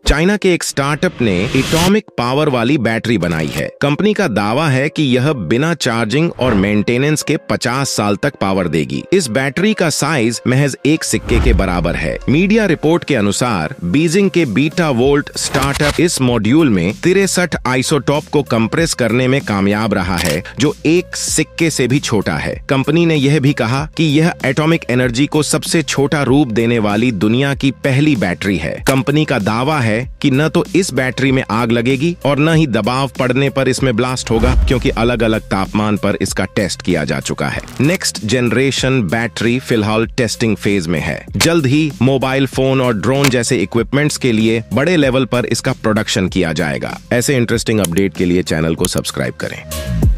China के एक startup ने एटॉमिक पावर वाली बैटरी बनाई है। कंपनी का दावा है कि यह बिना चार्जिंग और मेंटेनेंस के 50 साल तक पावर देगी। इस बैटरी का साइज महज एक सिक्के के बराबर है। मीडिया रिपोर्ट के अनुसार बीजिंग के बीटा वोल्ट स्टार्टअप इस मॉड्यूल में 63 आइसोटॉप को कंप्रेस करने में कामयाब रहा है, जो एक सिक्के से भी छोटा है। कंपनी ने यह भी कहा कि यह एटॉमिक एनर्जी को सबसे छोटा रूप देने वाली दुनिया की पहली बैटरी है। कंपनी का दावा है कि न तो इस बैटरी में आग लगेगी और न ही दबाव पड़ने पर इसमें ब्लास्ट होगा, क्योंकि अलग अलग तापमान पर इसका टेस्ट किया जा चुका है। नेक्स्ट जनरेशन बैटरी फिलहाल टेस्टिंग फेज में है। जल्द ही मोबाइल फोन और ड्रोन जैसे इक्विपमेंट्स के लिए बड़े लेवल पर इसका प्रोडक्शन किया जाएगा। ऐसे इंटरेस्टिंग अपडेट के लिए चैनल को सब्सक्राइब करें।